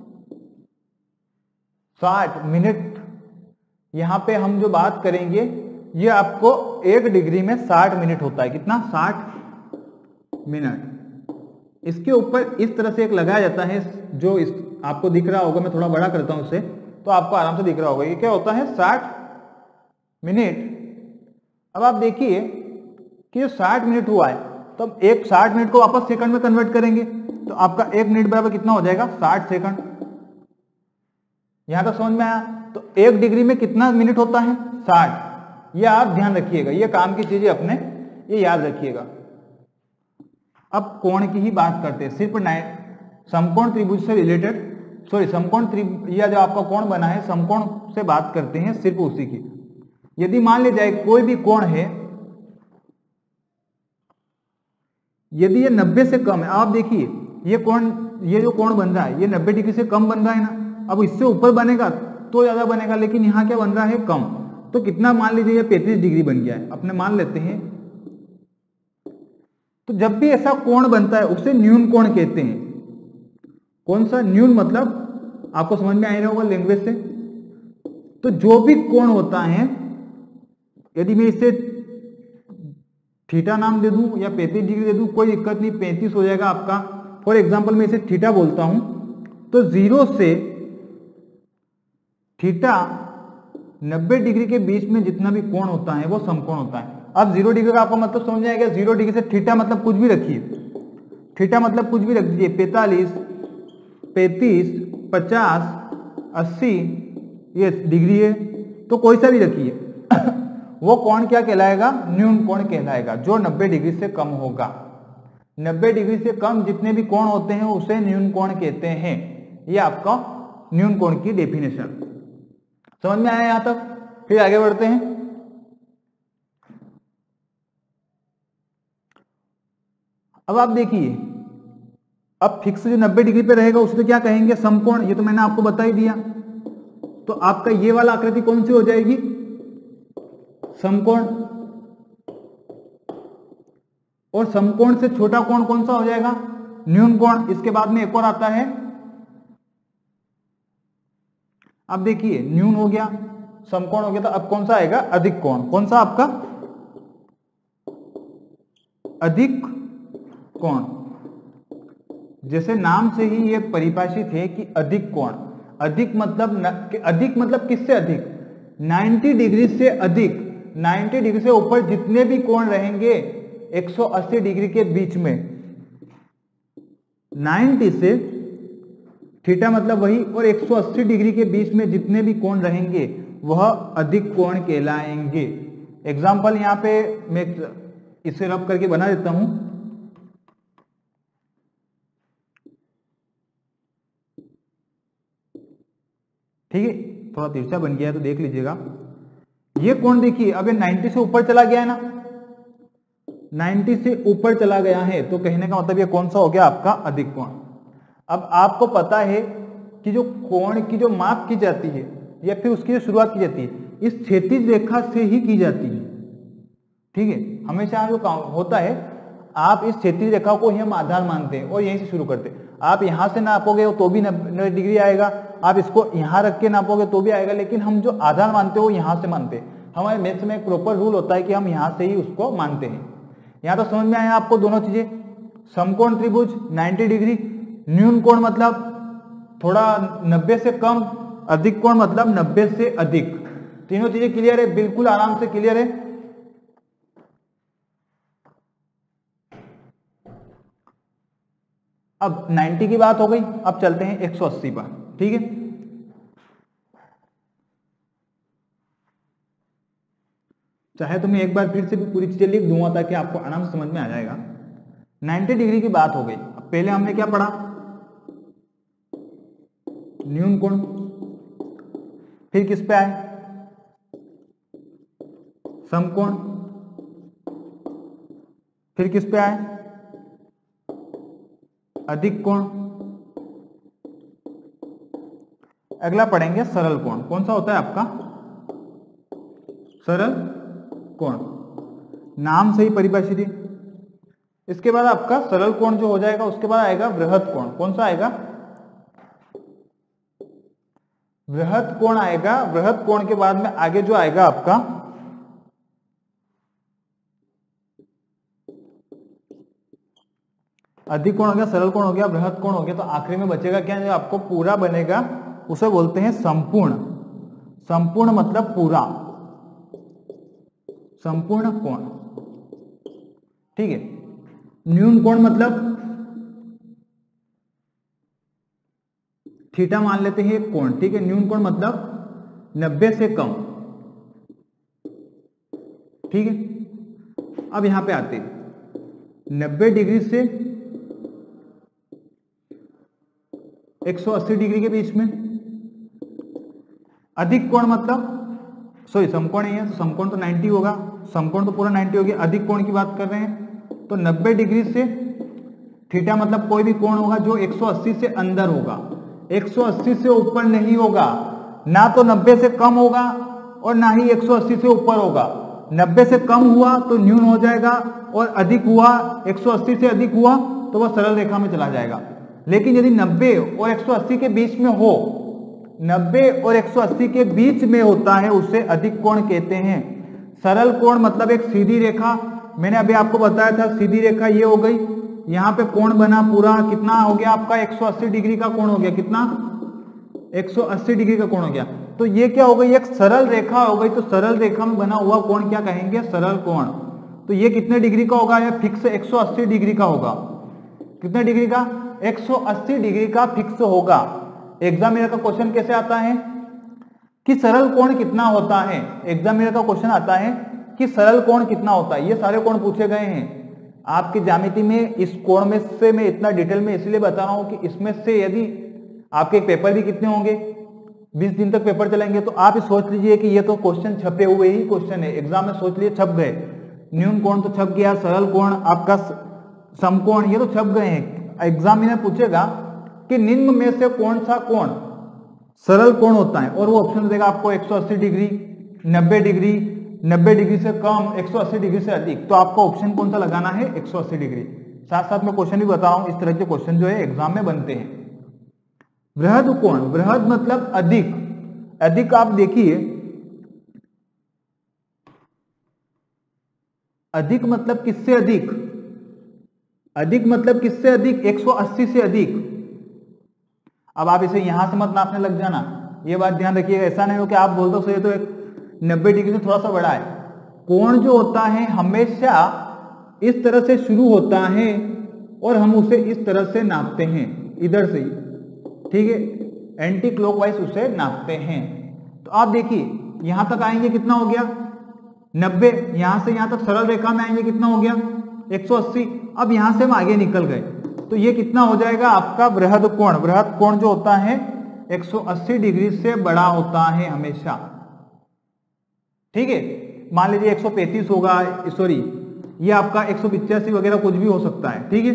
60 मिनट। यहां पे हम जो बात करेंगे, ये आपको 1 डिग्री में 60 मिनट होता है। कितना? 60 मिनट। इसके ऊपर इस तरह से एक लगाया जाता है, जो आपको दिख रहा होगा। मैं थोड़ा बड़ा करता हूं इसे, तो आपको आराम से दिख रहा होगा। ये क्या होता है? 60 मिनट। अब आप देखिए कि 60 मिनट हुआ है, तो अब एक 60 मिनट को वापस सेकंड में कन्वर्ट करेंगे, तो आपका 1 मिनट बराबर कितना हो जाएगा? 60 सेकंड। यहां तक समझ में आया? तो 1 डिग्री में कितना मिनट होता है? 60। ये आप ध्यान रखिएगा, ये काम की चीजें अपने ये याद रखिएगा। अब कोण की ही बात करते हैं, सिर्फ समकोण त्रिभुज से रिलेटेड, सॉरी समकोण त्रिभुज, यह जो आपका कोण बना है समकोण से बात करते हैं, सिर्फ उसी की। यदि मान लिया जाए कोई भी कोण है, यदि ये 90 से कम है, आप देखिए ये जो कोण बन रहा है ये 90 डिग्री से कम बन रहा है ना। अब इससे ऊपर बनेगा तो ज्यादा बनेगा, लेकिन यहां क्या बन रहा है? कम। तो कितना? मान लीजिए ये 35 डिग्री बन गया है, अपने मान लेते हैं। तो जब भी ऐसा कोण बनता है उसे न्यून कोण कहते हैं। कौन सा? न्यून। मतलब आपको समझ में आ रहा होगा लैंग्वेज से। तो जो भी कोण होता है, यदि मैं इसे थीटा नाम दे दूं या 35 डिग्री दे दूं, कोई दिक्कत नहीं, 35 हो जाएगा आपका। फॉर एग्जांपल मैं इसे थीटा बोलता हूं, तो 0 से थीटा 90 डिग्री के बीच में जितना भी कोण होता है वो समकोण होता है। अब 0 डिग्री का आपको मतलब समझ आएगा। 0 डिग्री से थीटा मतलब कुछ भी रखिए, थीटा मतलब कुछ भी रख दीजिए, 45, 35, 50, 80 ये डिग्री है, तो कोई सा भी रखिए वो कोण क्या कहलाएगा? न्यून कोण कहलाएगा, जो 90 डिग्री से कम होगा। 90 डिग्री से कम जितने भी कोण होते हैं उसे न्यून कोण कहते हैं। ये आपका न्यून कोण की डेफिनेशन समझ में आया यहां तक? फिर आगे बढ़ते हैं। अब आप देखिए, अब फिक्स जो 90 डिग्री पे रहेगा उसे तो क्या कहेंगे, समकोण। ये तो मैंने आपको बता ही दिया। तो आपका ये वाला आकृति कौन सी हो जाएगी, समकोण। और समकोण से छोटा कोण कौन सा हो जाएगा, न्यून कोण। इसके बाद में एक और आता है, अब देखिए न्यून हो गया, समकोण हो गया, तो अब कौन सा आएगा, अधिक कोण। कौन सा आपका, अधिक कोण। जैसे नाम से ही ये परिभाषित है कि अधिक कोण। अधिक मतलब किससे अधिक, 90 डिग्री से अधिक। 90 डिग्री से ऊपर जितने भी कोण रहेंगे 180 डिग्री के बीच में, 90 से थीटा मतलब वही, और 180 डिग्री के बीच में जितने भी कोण रहेंगे वह अधिक कोण कहलाएंगे। एग्जाम्पल यहां पे मैं इसे रब करके बना देता हूं। ठीक है, थोड़ा तिरछा बन गया है तो देख लीजिएगा। ये कोण देखिए, अब ये 90 से ऊपर चला गया है ना, 90 से ऊपर चला गया है, तो कहने का मतलब ये कौन सा हो गया आपका, अधिक कोण। अब आपको पता है कि जो कोण की जो माप की जाती है या फिर उसकी जो शुरुआत की जाती है, इस क्षैतिज रेखा से ही की जाती है। ठीक है, हमेशा जो होता है, आप इस क्षैतिज रेखा को ही हम आधार मानते हैं और यहीं से शुरू करते हैं। आप यहां से नापोगे तो भी 90 डिग्री आएगा, आप इसको यहां रख के नापोगे तो भी आएगा, लेकिन हम जो आधार मानते हैं वो यहां से मानते हैं। हमारे मैथ्स में एक प्रॉपर रूल होता है कि हम यहां से ही उसको मानते हैं। यहां तो समझ में आया आपको दोनों चीजें। समकोण त्रिभुज 90 डिग्री, न्यून कोण मतलब थोड़ा 90 से कम, अधिक कोण मतलब 90 से अधिक। तीनों चीजें क्लियर है, बिल्कुल आराम से क्लियर है। अब 90 की बात हो गई, अब चलते हैं 180 पर। ठीक है, चाहे तो मैं एक बार फिर से भी पूरी चीजें लिख दूंगा ताकि आपको आराम से समझ में आ जाएगा। 90 डिग्री की बात हो गई। अब पहले हमने क्या पढ़ा, न्यून कोण, फिर किस पे आए, समकोण, फिर किस पे आए, अधिक कोण। अगला पढ़ेंगे सरल कोण। कौन सा होता है आपका, सरल कोण, नाम से ही परिभाषित है। इसके बाद आपका सरल कोण जो हो जाएगा, उसके बाद आएगा बृहद कोण। कौन सा आएगा, बृहद कोण आएगा। बृहद कोण के बाद में आगे जो आएगा आपका अधिक कोण हो गया, सरल कोण हो गया, बृहद कोण हो गया। तो आखिरी में बचेगा क्या, जो आपको पूरा बनेगा उसे बोलते हैं संपूर्ण। संपूर्ण मतलब पूरा, संपूर्ण कोण। ठीक है, न्यून कोण मतलब थीटा मान लेते हैं एक कोण। ठीक है, न्यून कोण मतलब 90 से कम। ठीक है, अब यहां पे आते हैं 90 डिग्री से 180 डिग्री के बीच में। अधिक कोण मतलब सॉरी समकोण ही है, तो समकोण तो 90 होगा, समकोण तो पूरा 90 हो गया। अधिक कोण की बात कर रहे हैं तो 90 डिग्री से थीटा मतलब कोई भी कोण होगा जो 180 से अंदर होगा, 180 से ऊपर नहीं होगा। ना तो 90 से कम होगा और ना ही 180 से ऊपर होगा। 90 से कम हुआ तो न्यून हो जाएगा, और अधिक हुआ 180 से अधिक हुआ तो वह सरल रेखा में चला जाएगा। लेकिन यदि 90 और 180 के बीच में हो, 90 और 180 के बीच में होता है, उसे अधिक कोण कहते हैं। सरल कोण मतलब एक सीधी रेखा, मैंने अभी आपको बताया था सीधी रेखा ये हो गई, यहां पे कोण बना पूरा, कितना हो गया आपका 180 डिग्री का कोण हो गया, कितना 180 डिग्री का कोण हो गया। तो ये क्या हो गई, एक सरल रेखा हो गई। तो सरल रेखा में बना हुआ कोण क्या कहेंगे, सरल कोण। तो ये कितने डिग्री का होगा, ये फिक्स 180 डिग्री का होगा। कितने डिग्री का, 180 डिग्री का फिक्स होगा। एग्जामिनर का क्वेश्चन कैसे आता है कि सरल कोण कितना होता है, एग्जामिनर का क्वेश्चन आता है कि सरल कोण कितना होता है। ये सारे कोण पूछे गए हैं आपकी ज्यामिति में। इस कोण में से मैं इतना डिटेल में इसलिए बता रहा हूं कि इसमें से यदि आपके पेपर भी कितने होंगे, 20 दिन तक पेपर चलेंगे, तो आप सोच लीजिए कि ये तो क्वेश्चन छपे हुए ही क्वेश्चन है, एग्जाम में सोच लिए छप गए। न्यून कोण तो छप गया, सरल कोण आपका समकोण, ये तो छप गए हैं। एग्जामिनर पूछेगा कि निम्न में से कौन सा कोण सरल कोण होता है, और वो ऑप्शन देगा आपको 180 डिग्री, 90 डिग्री, 90 डिग्री से कम, 180 डिग्री से अधिक। तो आपको ऑप्शन कौन सा लगाना है? 180 डिग्री। साथ साथ में क्वेश्चन भी बता रहा हूं, इस तरह के क्वेश्चन जो है एग्जाम में बनते हैं। बृहद कोण, बृहद मतलब अधिक, अधिक आप देखिए, अधिक मतलब किससे अधिक? अधिक मतलब किससे अधिक? 180 से अधिक। अब आप इसे यहां से मत नापने लग जाना, ये बात ध्यान रखिएगा। ऐसा नहीं हो कि आप बोल दो सो ये तो 90 डिग्री से थोड़ा सा बड़ा है। कोण जो होता है हमेशा इस तरह से शुरू होता है और हम उसे इस तरह से नापते हैं, इधर से ही, ठीक है, एंटी क्लॉकवाइज उसे नापते हैं। तो आप देखिए यहां तक आएंगे, कितना हो गया? 90। यहां से यहां तक सरल रेखा में आएंगे, कितना हो गया? 180। अब यहां से हम आगे निकल गए, तो ये कितना हो जाएगा आपका? बृहद कोण। बृहद कोण जो होता है 180 डिग्री से बड़ा होता है हमेशा, ठीक है। मान लीजिए 135 होगा, सॉरी ये आपका 185 वगैरह कुछ भी हो सकता है, ठीक है।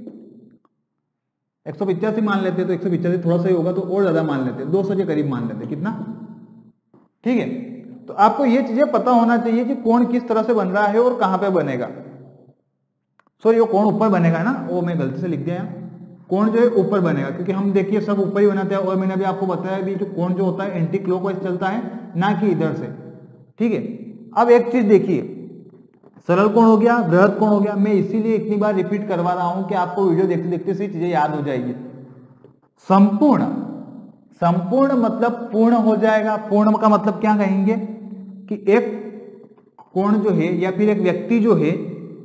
185 मान लेते हैं तो 185 थोड़ा सा ही होगा, तो और ज्यादा मान लेते हैं, 200 के करीब मान लेते हैं, कितना, ठीक है। तो आपको ये चीजें पता होना चाहिए कि कोण किस तरह से बन रहा है और कहां पे बनेगा। सॉरी वो कोण ऊपर बनेगा ना, वो मैं गलती से लिख दिया है, कोण जो है ऊपर बनेगा, क्योंकि हम देखिए सब ऊपर ही बनाते हैं। और मैंने भी आपको बताया भी जो कोण जो होता है एंटी क्लॉकवाइज चलता है, ना कि इधर से, ठीक है। अब एक चीज देखिए, सरल कोण हो गया, बृहद कोण हो गया। मैं इसीलिए इतनी बार रिपीट करवा रहा हूं कि आपको वीडियो देखते देखते सी चीजें याद हो जाएगी। संपूर्ण, संपूर्ण मतलब पूर्ण हो जाएगा। पूर्ण का मतलब क्या कहेंगे कि एक कोण जो है या फिर एक व्यक्ति जो है,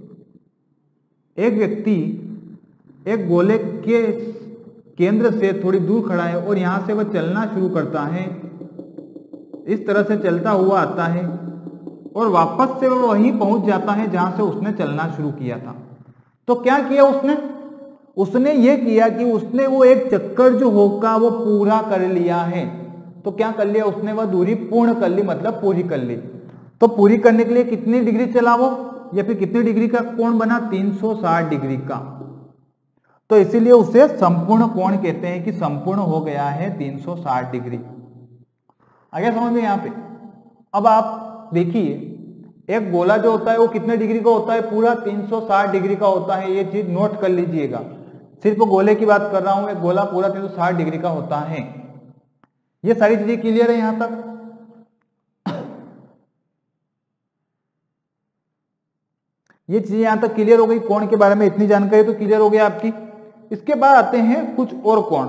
एक व्यक्ति एक गोले के केंद्र से थोड़ी दूर खड़ा है और यहां से वह चलना शुरू करता है, इस तरह से चलता हुआ आता है और वापस से वह वहीं पहुंच जाता है जहां से उसने चलना शुरू किया था। तो क्या किया उसने? उसने ये किया कि उसने वो एक चक्कर जो होगा वो पूरा कर लिया है। तो क्या कर लिया उसने? वह दूरी पूर्ण कर ली, मतलब पूरी कर ली। तो पूरी करने के लिए कितनी डिग्री चला वो, या फिर कितनी डिग्री का कोण बना? 360 डिग्री का। तो इसीलिए उसे संपूर्ण कोण कहते हैं कि संपूर्ण हो गया है 360 डिग्री। आगे समझ में यहां पे। अब आप देखिए एक गोला जो होता है वो कितने डिग्री का होता है? पूरा 360 डिग्री का होता है। ये चीज नोट कर लीजिएगा, सिर्फ गोले की बात कर रहा हूं। एक गोला पूरा 360 डिग्री का होता है। ये सारी चीजें क्लियर है यहां तक? ये चीजें यहां तक क्लियर हो गई। कोण के बारे में इतनी जानकारी तो क्लियर हो गई आपकी। इसके बाद आते हैं कुछ और कोण।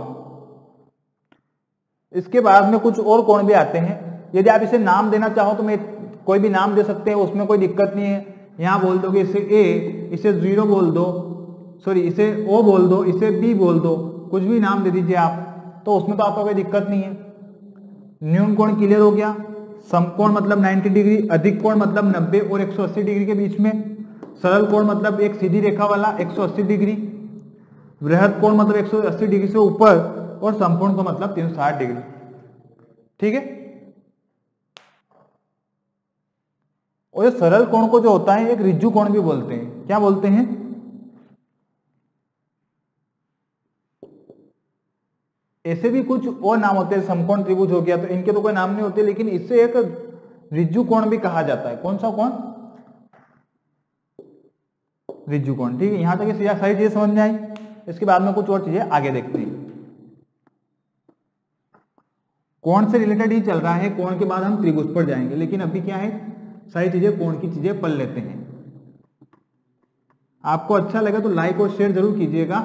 इसके बाद में कुछ और कोण भी आते हैं। यदि आप इसे नाम देना चाहो तो मैं कोई भी नाम दे सकते हैं, उसमें कोई दिक्कत नहीं है। यहां बोल दोगे इसे ए, इसे 0 बोल दो, सॉरी इसे ओ बोल दो, इसे बी बोल दो, कुछ भी नाम दे दीजिए आप, तो उसमें तो आपको कोई दिक्कत नहीं है। न्यून कोण क्लियर हो गया। समकोण मतलब 90 डिग्री, अधिक कोण मतलब 90 और 180 डिग्री के बीच में, सरल कोण मतलब एक सीधी रेखा वाला 180 डिग्री, बृहद कोण मतलब 180 डिग्री से ऊपर, और संपूर्ण कोण मतलब 360 डिग्री, ठीक है। और ये सरल कोण को जो होता है एक रिज्जु कोण भी बोलते हैं। क्या बोलते हैं? ऐसे भी कुछ और नाम होते हैं, समकोण त्रिभुज हो गया, तो इनके तो कोई नाम नहीं होते, लेकिन इससे एक रिज्जु कोण भी कहा जाता है। कौन सा कोण? रिज्जु कोण, ठीक है। यहां तक ये सारी चीजें समझ में आई। इसके बाद में कुछ और चीजें आगे देखते हैं। कोण से रिलेटेड ही चल रहा है, कोण के बाद हम त्रिभुज पर जाएंगे, लेकिन अभी क्या है, सारी चीजें कोण की चीजें पढ़ लेते हैं। आपको अच्छा लगे तो लाइक और शेयर जरूर कीजिएगा।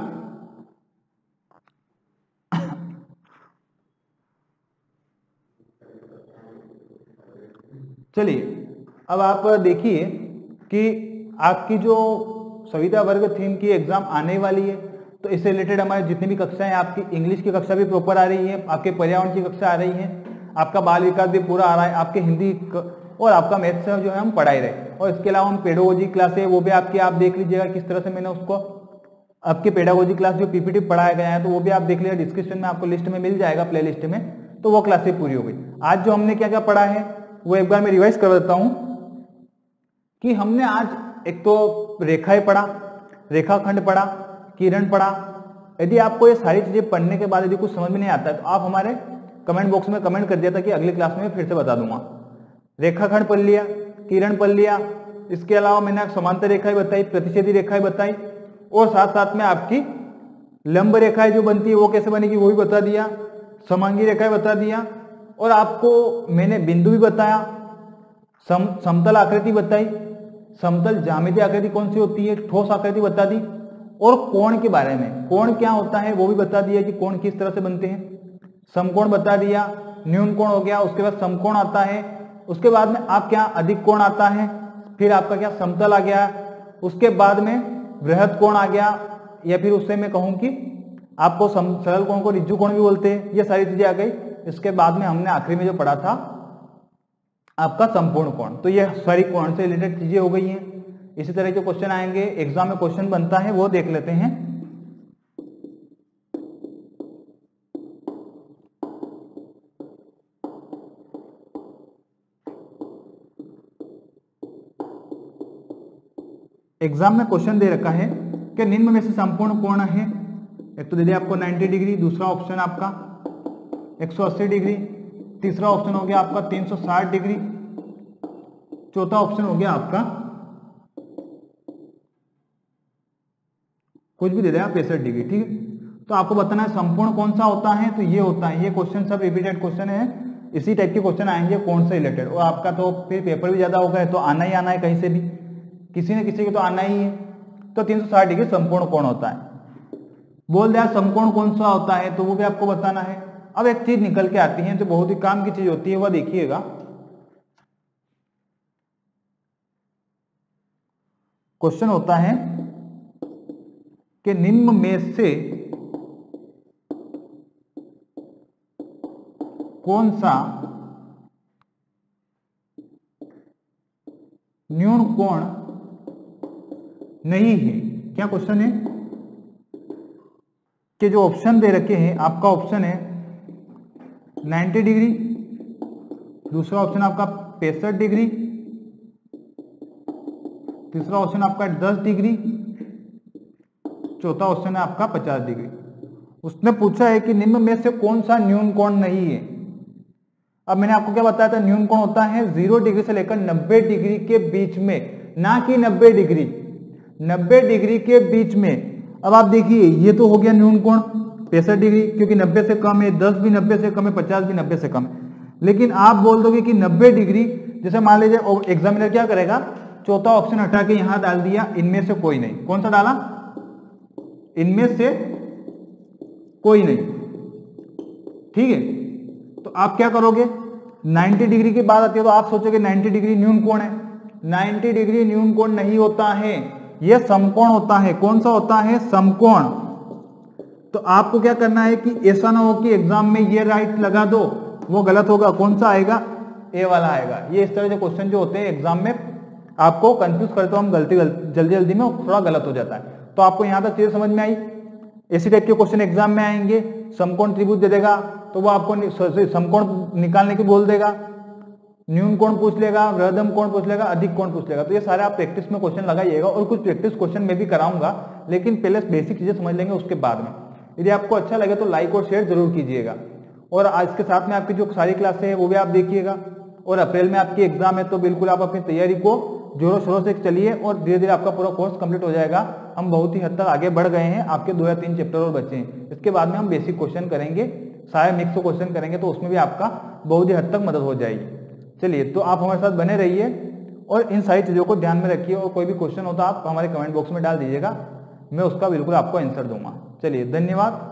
चलिए अब आप देखिए कि आपकी जो सविता वर्ग थीम की एग्जाम आने वाली है, तो इससे रिलेटेड हमारे जितनी भी कक्षाएं, आपकी इंग्लिश की कक्षा भी प्रॉपर आ रही है, आपके पर्यावरण की कक्षा आ रही है, आपका बाल विकास भी पूरा आ रहा है, आपके हिंदी और आपका मैथ्स जो है हम पढ़ाई रहे। और इसके अलावा हम पेडागोजी क्लास है वो भी आपकी, आप देख लीजिएगा किस तरह से मैंने उसको, आपके पेडागोजी क्लास जो पीपीटी पढ़ाया गया है तो वो भी आप देख लीजिएगा, डिस्क्रिप्शन में आपको लिस्ट में मिल जाएगा, प्ले लिस्ट में। तो वो क्लासेस पूरी हो गई। आज जो हमने क्या क्या पढ़ा है वो एक बार मैं रिवाइज कर देता हूं कि हमने आज एक तो रेखाएं पढ़ा, रेखाखंड पढ़ा, किरण पढ़ा। यदि आपको ये सारी चीजें पढ़ने के बाद यदि कुछ समझ में नहीं आता है तो आप हमारे कमेंट बॉक्स में कमेंट कर दिया था कि अगली क्लास में फिर से बता दूंगा। रेखाखंड पढ़ लिया, किरण पढ़ लिया, इसके अलावा मैंने समांतर रेखाएं बताई, प्रतिच्छेदी रेखाएं बताई, और साथ साथ में आपकी लंब रेखाएं जो बनती है वो कैसे बनेगी वो भी बता दिया, समांगी रेखाएं बता दिया, और आपको मैंने बिंदु भी बताया, समतल आकृति बताई, समतल ज्यामितीय आकृति कौन सी होती है, ठोस आकृति बता दी, और कोण के बारे में, कोण क्या होता है वो भी बता दिया कि कोण किस तरह से बनते हैं। समकोण बता दिया, न्यून कोण हो गया, उसके बाद समकोण आता है, उसके बाद में आप क्या अधिक कोण आता है, फिर आपका क्या समतल आ गया, उसके बाद में बृहद कोण आ गया, या फिर उससे मैं कहूं कि आपको सरल कोण को रिज्जु कोण भी बोलते हैं, ये सारी चीजें आ गई। इसके बाद में हमने आखिरी में जो पढ़ा था आपका संपूर्ण कोण। तो ये सारी कोण से रिलेटेड चीजें हो गई हैं। इसी तरह के क्वेश्चन आएंगे, एग्जाम में क्वेश्चन बनता है वो देख लेते हैं। एग्जाम में क्वेश्चन दे रखा है कि निम्न में से संपूर्ण कोण है। एक तो दे दिया आपको 90 डिग्री, दूसरा ऑप्शन आपका 180 डिग्री, तीसरा ऑप्शन हो गया आपका 360 डिग्री, चौथा ऑप्शन हो गया आपका कुछ भी दे दिया 65 डिग्री। ठीक है, तो आपको बताना है संपूर्ण कौन सा होता है, तो ये होता है। ये क्वेश्चन सब रिपीटेड क्वेश्चन है, इसी टाइप के क्वेश्चन आएंगे कौन से रिलेटेड, और आपका तो फिर पेपर भी ज्यादा होगा तो आना ही आना है, कहीं से भी किसी न किसी को तो आना ही है। तो 360 डिग्री संपूर्ण कोण होता है। बोल दिया समकोण कौन सा होता है, तो वो भी आपको बताना है। अब एक चीज निकल के आती है जो बहुत ही काम की चीज होती है, वह देखिएगा। क्वेश्चन होता है कि निम्न में से कौन सा न्यून कोण नहीं है। क्या क्वेश्चन है कि जो ऑप्शन दे रखे हैं, आपका ऑप्शन है 90 डिग्री, दूसरा ऑप्शन आपका 65 डिग्री, तीसरा ऑप्शन आपका 10 डिग्री, चौथा ऑप्शन है आपका 50 डिग्री। उसने पूछा है कि निम्न में से कौन सा न्यून कोण नहीं है। अब मैंने आपको क्या बताया था, न्यून कोण होता है 0 डिग्री से लेकर 90 डिग्री के बीच में, ना कि 90 डिग्री, 90 डिग्री के बीच में। अब आप देखिए ये तो हो गया न्यून कोण 65 डिग्री, क्योंकि 90 से कम है, 10 भी 90 से कम है, 50 भी 90 से कम है। लेकिन आप बोल दोगे कि 90 डिग्री, जैसे मान लीजिए एग्जामिनर क्या करेगा, चौथा ऑप्शन हटा के यहां डाल दिया इनमें से कोई नहीं। कौन सा डाला, इनमें से कोई नहीं। ठीक है, तो आप क्या करोगे, 90 डिग्री की बात आती है तो आप सोचोगे 90 डिग्री न्यून कोण है। 90 डिग्री न्यून कोण नहीं होता है, यह समकोण होता है। कौन सा होता है, समकोण। तो आपको क्या करना है कि ऐसा ना हो कि एग्जाम में ये राइट लगा दो, वो गलत होगा। कौन सा आएगा, ए वाला आएगा। ये इस तरह के क्वेश्चन जो होते हैं एग्जाम में आपको कंफ्यूज करते हो हम, जल्दी जल्दी में थोड़ा गलत हो जाता है। तो आपको यहां तक चीज समझ में आई। इसी टाइप के क्वेश्चन एग्जाम में आएंगे। समकोण त्रिभुज दे देगा तो वो आपको समकोण निकालने की बोल देगा, न्यून कोण पूछ लेगा, वृहदम कोण पूछ लेगा, अधिक कोण पूछ लेगा। तो ये सारे आप प्रैक्टिस में क्वेश्चन लगाइएगा, और कुछ प्रैक्टिस क्वेश्चन में भी कराऊंगा, लेकिन पहले बेसिक चीजें समझ लेंगे उसके बाद में। यदि आपको अच्छा लगे तो लाइक और शेयर जरूर कीजिएगा। और आज के साथ में आपकी जो सारी क्लासें हैं वो भी आप देखिएगा। और अप्रैल में आपकी एग्जाम है तो बिल्कुल आप अपनी तैयारी को जोरों शोरों से चलिए, और धीरे धीरे आपका पूरा कोर्स कंप्लीट हो जाएगा। हम बहुत ही हद तक आगे बढ़ गए हैं, आपके 2 या 3 चैप्टर और बचे हैं। इसके बाद में हम बेसिक क्वेश्चन करेंगे, सारे मिक्स क्वेश्चन करेंगे, तो उसमें भी आपका बहुत ही हद तक मदद हो जाएगी। चलिए, तो आप हमारे साथ बने रहिए और इन सारी चीजों को ध्यान में रखिए। और कोई भी क्वेश्चन होता है आप हमारे कमेंट बॉक्स में डाल दीजिएगा, मैं उसका बिल्कुल आपको आंसर दूंगा। चलिए, धन्यवाद।